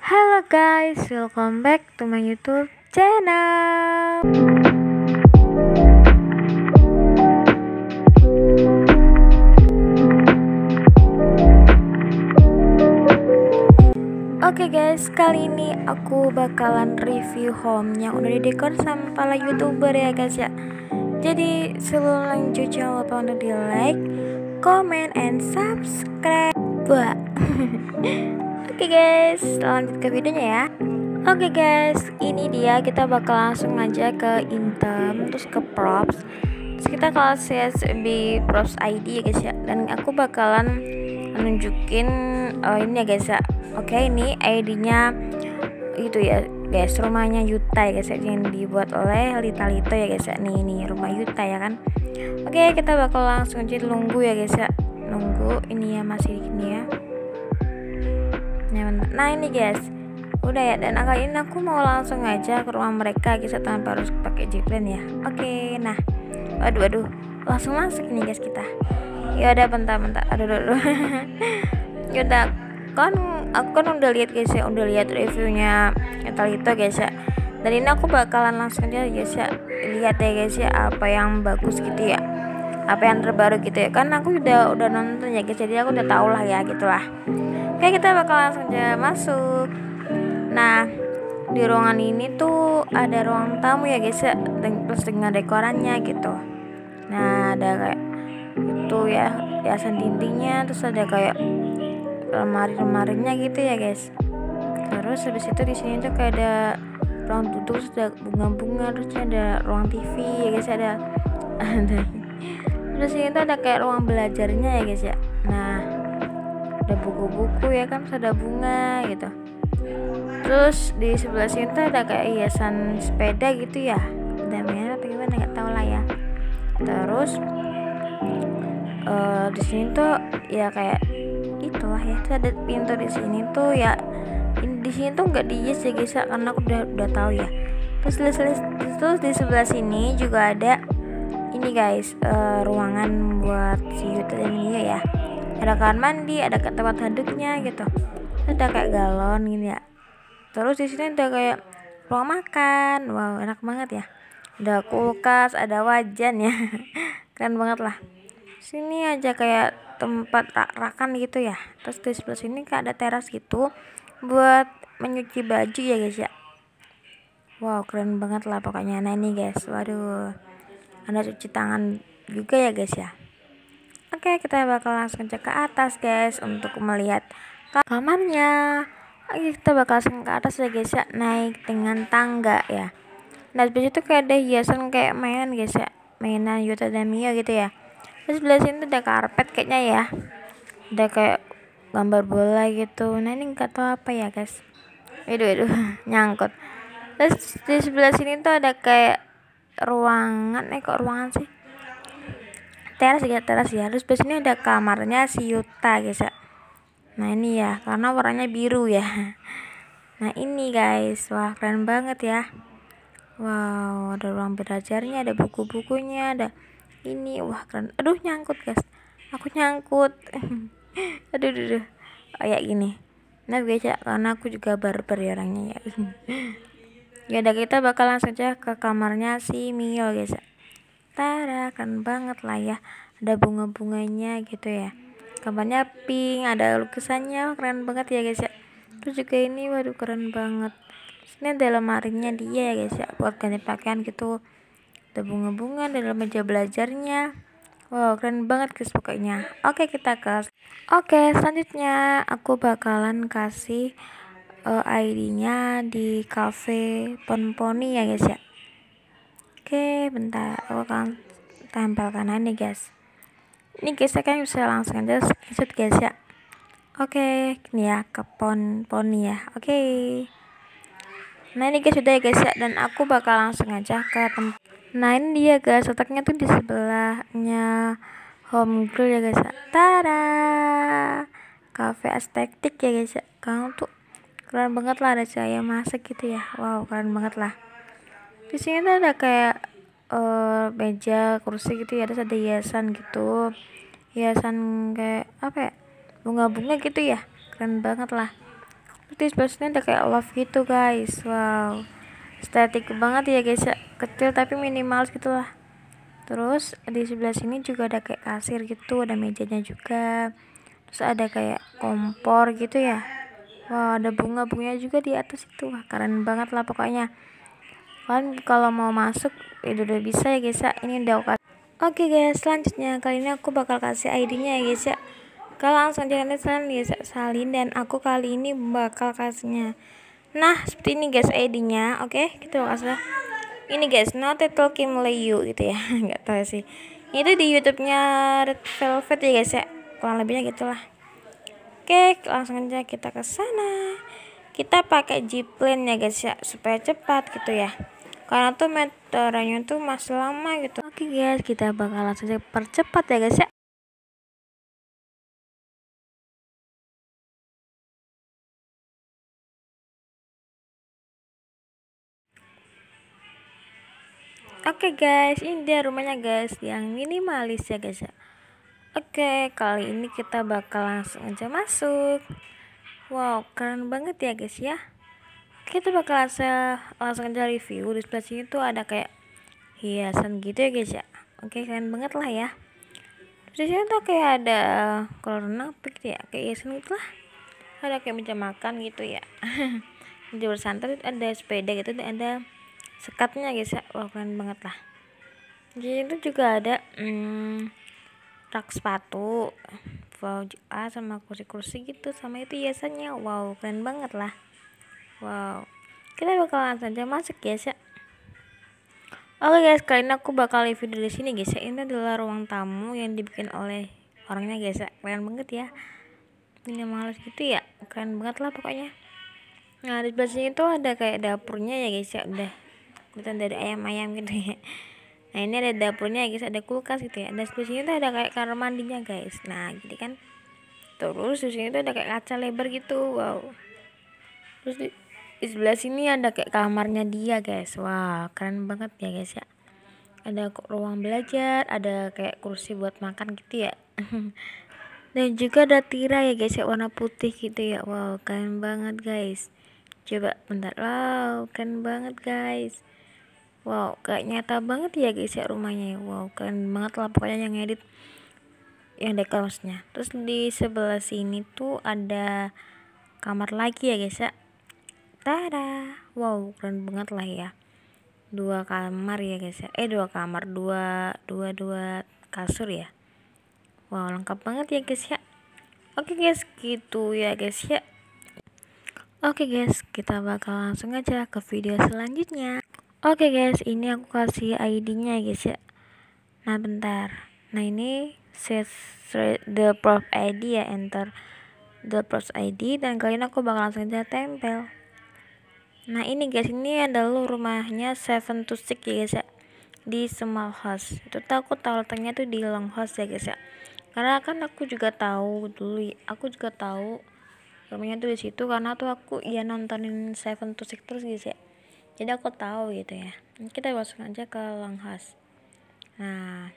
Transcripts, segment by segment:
Halo guys, welcome back to my YouTube channel. Oke guys, kali ini aku bakalan review home yang udah didekor sama para YouTuber ya guys ya. Jadi sebelum lanjut jangan lupa untuk di like, comment, and subscribe. Wah. Oke guys, lanjut ke videonya ya. Oke guys, ini dia, kita bakal langsung aja ke item, terus ke props. Terus kita kasih CSB props ID ya guys ya. Dan aku bakalan nunjukin ini ya guys ya. Oke, ini ID-nya itu ya guys, rumahnya Yuta ya guys ya, yang dibuat oleh Lita Lito ya guys ya. Nih rumah Yuta ya kan. Oke, kita bakal langsung aja nunggu ya guys ya. Nunggu ini ya, masih gini ya. Nah ini guys, udah ya, dan kali ini aku mau langsung aja ke rumah mereka guys, tanpa harus pakai jeeplan ya. Oke, nah, waduh, langsung masuk nih guys kita. Ya udah, bentar, aduh. Ya udah, aku kan udah lihat guys ya, udah lihat reviewnya Talito guys ya. Dan ini aku bakalan langsung aja guys ya, lihat ya guys ya, apa yang bagus gitu ya, apa yang terbaru gitu ya. Kan aku udah nonton ya guys, jadi aku udah tau lah ya gitulah. Oke, kita bakal langsung aja masuk. Nah, di ruangan ini tuh ada ruang tamu ya guys ya, plus dengan dekorannya gitu. Nah, ada kayak itu ya, hiasan dindingnya, terus ada kayak lemari-lemarinya gitu ya guys. Terus habis itu di sini tuh kayak ada ruang duduk, terus ada bunga-bunga, terus ada ruang TV ya guys, ada terus ini tuh ada kayak ruang belajarnya ya guys ya. Nah, ada buku-buku ya kan, ada bunga gitu. Terus di sebelah sini tuh ada kayak hiasan sepeda gitu ya, namanya apa gimana nggak tahu lah ya. Terus di sini tuh ya kayak itulah ya, terus ada pintu di sini tuh ya. Di sini tuh nggak dihias ya guys ya, karena aku udah tahu ya. Terus di sebelah sini juga ada ini guys, ruangan buat si Yuta dan Mia ya. Ada kamar mandi, ada tempat duduknya gitu. Terus ada kayak galon gini ya. Terus di sini ada kayak ruang makan. Wow, enak banget ya. Ada kulkas, ada wajan ya. Keren banget lah. Sini aja kayak tempat rak-rakan gitu ya. Terus di sebelah sini kayak ada teras gitu buat menyuci baju ya guys ya. Wow, keren banget lah pokoknya. Nah ini guys, waduh, ada cuci tangan juga ya guys ya. Oke, kita bakal langsung cek ke atas guys untuk melihat kamarnya. Oke, kita bakal langsung ke atas ya guys ya, naik dengan tangga ya. Nah, di situ kayak ada hiasan kayak mainan guys ya, mainan Yuta dan Mia gitu ya. Terus sebelah sini tuh ada karpet kayaknya ya, ada kayak gambar bola gitu. Nah ini nggak tahu apa ya guys. Aduh nyangkut. Terus di sebelah sini tuh ada kayak ruangan, kok ruangan sih, teras ya. Terus di sini ada kamarnya si Yuta guys ya. Nah ini ya, karena warnanya biru ya. Nah ini guys, wah keren banget ya. Wow, ada ruang belajarnya, ada buku-bukunya, ada ini, wah keren. Aduh nyangkut guys, aku nyangkut. aduh. Oh ya gini. Nah guys ya, karena aku juga barbar ya orangnya ya. Ya udah, kita bakal langsung aja ke kamarnya si Mio guys ya. Tada, keren banget lah ya. Ada bunga-bunganya gitu ya. Kamarnya pink, ada lukisannya, keren banget ya guys ya. Terus juga ini, waduh keren banget. Ini ada lemarinya dia ya guys ya, buat ganti pakaian gitu. Ada bunga-bunga dalam meja belajarnya. Wow, keren banget guys pokoknya. Oke, selanjutnya aku bakalan kasih ID-nya di cafe Ponponi ya guys ya. Oke, bentar, aku akan tempelkan ini guys. Ini guys, kan bisa langsung aja screenshot guys ya. Oke, ini ya ke Ponponi ya. Oke. Nah ini guys, sudah ya guys ya, dan aku bakal langsung aja ke tempat. Nah ini dia guys, letaknya tuh di sebelahnya home grill ya guys ya. Tada, cafe estetik ya guys ya. Kamu tuh keren banget lah, ada cahaya masak gitu ya. Wow, keren banget lah. Di sini tuh ada kayak meja, kursi gitu ya, terus ada hiasan gitu, hiasan kayak apa ya, bunga-bunga gitu ya, keren banget lah. Terus di sebelah sini ada kayak love gitu guys. Wow, estetik banget ya guys ya, kecil tapi minimalis gitulah. Terus di sebelah sini juga ada kayak kasir gitu, ada mejanya juga, terus ada kayak kompor gitu ya. Wow, ada bunga-bunganya juga di atas itu. Wah, keren banget lah pokoknya. Kalian kalau mau masuk itu udah bisa ya guys ya. Ini udah aku. Oke guys, selanjutnya kali ini aku bakal kasih ID-nya ya guys ya. Kalian langsung jangan salin ya, salin, dan aku kali ini bakal kasihnya. Nah, seperti ini guys ID-nya. Oke, kita kasih. Ini guys, Noted Kim Leyu gitu ya. Enggak tahu sih. Itu di YouTube-nya Red Velvet ya guys ya. Kurang lebihnya gitulah. Oke, langsung aja kita ke sana. Kita pakai G-Plane ya guys ya, supaya cepat gitu ya. Karena tuh meterannya tuh masih lama gitu. Oke guys, kita bakal langsung aja percepat ya guys ya. Oke guys, ini dia rumahnya guys, yang minimalis ya guys ya. Oke, kali ini kita bakal langsung aja masuk. Wow, keren banget ya guys ya. Kita bakal langsung aja review. Di sebelah sini tuh ada kayak hiasan gitu ya guys ya. Oke, keren banget lah ya. Terus di sini tuh kayak ada kolam renang gitu ya, kayak hiasan gitu lah. Ada kayak meja makan gitu ya. Meja bersantai, ada sepeda gitu, ada sekatnya guys ya. Wah, keren banget lah. Jadi itu juga ada rak sepatu, wow, sama kursi-kursi gitu, sama itu hiasannya. Wow, keren banget lah. Wow, kita bakal langsung aja masuk guys ya. Oke guys, kali ini aku bakal review dari sini guys ya. Ini adalah ruang tamu yang dibikin oleh orangnya guys ya. Keren banget ya, minimalis gitu ya, keren banget lah pokoknya. Nah, di sebelah sini tuh ada kayak dapurnya ya guys ya. Udah kelihatan dari ayam-ayam gitu ya. Nah, ini ada dapurnya guys, ada kulkas gitu ya. Dan di sini tuh ada kayak kamar mandinya guys. Nah, gitu kan. Terus di sini tuh ada kayak kaca lebar gitu. Wow. Terus di sebelah sini ada kayak kamarnya dia guys. Wah, keren banget ya guys ya. Ada ruang belajar, ada kayak kursi buat makan gitu ya. Dan juga ada tirai ya guys ya, warna putih gitu ya. Wow, keren banget guys. Coba bentar. Wow, keren banget guys. Wow, kayak nyata banget ya guys ya rumahnya. Wow, keren banget lah pokoknya yang edit, yang dekorasinya. Terus di sebelah sini tuh ada kamar lagi ya guys ya. Tada. Wow, keren banget lah ya. Dua kamar ya guys ya. Dua kamar, dua kasur ya. Wow, lengkap banget ya guys ya. Oke guys, gitu ya guys ya. Oke guys, kita bakal langsung aja ke video selanjutnya. Oke guys, ini aku kasih ID-nya guys ya. Nah, bentar. Nah, ini set the prof ID ya, enter the prof ID, dan kali ini aku bakal langsung aja tempel. Nah, ini guys, ini adalah rumahnya 7 to 6 ya guys ya, di small house. Itu tuh aku tahu letaknya tuh di long house ya guys ya. Karena kan aku juga tahu dulu, aku juga tahu rumahnya tuh di situ karena tuh aku ya nontonin 7 to 6 terus guys ya. Jadi aku tahu gitu ya. Kita masuk aja ke longhouse. Nah,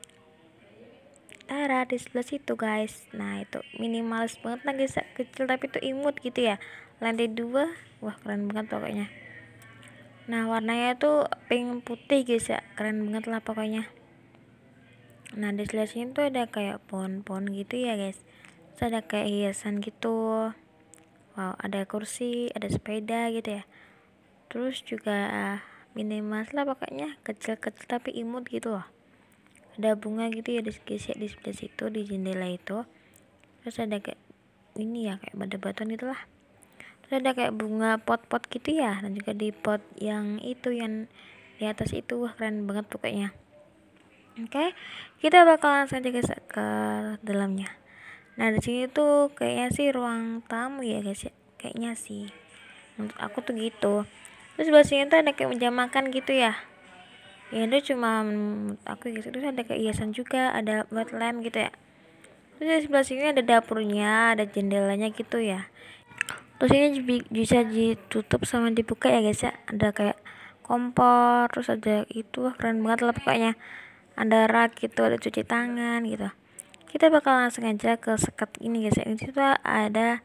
Tara di sebelah situ guys. Nah, itu minimalis banget lah guys, kecil tapi itu imut gitu ya. Lantai 2, wah keren banget pokoknya. Nah, warnanya tuh pink putih guys ya, keren banget lah pokoknya. Nah, di sebelah sini tuh ada kayak pohon-pohon gitu ya guys. Terus ada kayak hiasan gitu. Wow, ada kursi, ada sepeda gitu ya. Terus juga minimalis lah pokoknya, kecil-kecil tapi imut gitu loh. Ada bunga gitu ya di sebelah situ, di jendela itu. Terus ada kayak ini ya, kayak batu-batuan gitulah. Terus ada kayak bunga pot-pot gitu ya, dan juga di pot yang itu, yang di atas itu. Wah, keren banget pokoknya. Oke, kita bakal langsung aja guys ke dalamnya. Nah, di sini tuh kayaknya sih ruang tamu ya guys ya, kayaknya sih menurut aku tuh gitu. Terus sebelah sini tuh ada kayak meja makan gitu ya. Ya itu cuma menurut aku gitu. Terus ada kayak hiasan juga, ada buat lamp gitu ya. Terus di sebelah sini ada dapurnya, ada jendelanya gitu ya. Terus ini bisa ditutup sama dibuka ya guys ya. Ada kayak kompor, terus ada itu, wah keren banget lah pokoknya. Ada rak gitu, ada cuci tangan gitu. Kita bakal langsung aja ke sekat ini guys ya. Ini tuh ada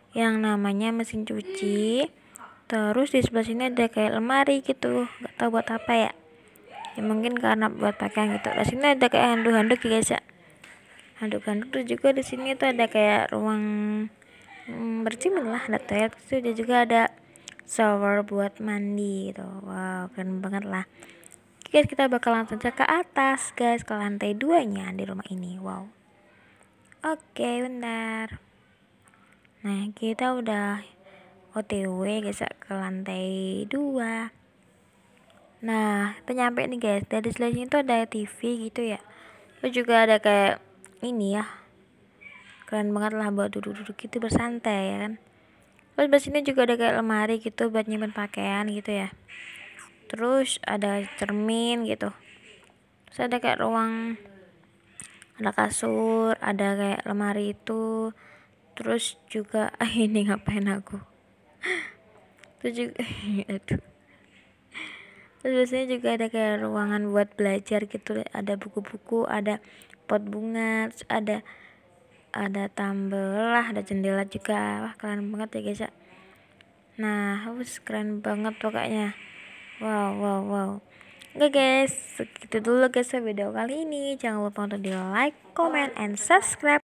yang namanya mesin cuci. Terus di sebelah sini ada kayak lemari gitu, nggak tahu buat apa ya. Ya mungkin karena buat pakaian gitu. Di sini ada kayak handuk-handuk ya guys ya. Handuk-handuk tuh juga di sini tuh ada kayak ruang bercermin lah, ada toilet gitu, dan juga ada shower buat mandi gitu. Wow, keren banget lah. Guys, kita bakal langsung saja ke atas guys, ke lantai 2-nya di rumah ini. Wow. Oke, bentar. Nah, kita udah OTW guys ya, ke lantai 2. Nah, kita nyampe nih guys. Dari sebelah sini tuh ada TV gitu ya. Terus juga ada kayak ini ya, keren banget lah buat duduk-duduk gitu bersantai ya kan. Terus di sini juga ada kayak lemari gitu buat nyimpen pakaian gitu ya. Terus ada cermin gitu. Terus ada kayak ruang, ada kasur, ada kayak lemari itu. Terus juga ini ngapain aku? Terus juga aduh. Terus biasanya juga ada kayak ruangan buat belajar gitu. Ada buku-buku, ada pot bunga, terus ada tumble lah, ada jendela juga. Wah, keren banget ya guys ya. Nah, keren banget pokoknya. Wow. Oke guys, segitu dulu guys video kali ini. Jangan lupa untuk di like, comment, and subscribe.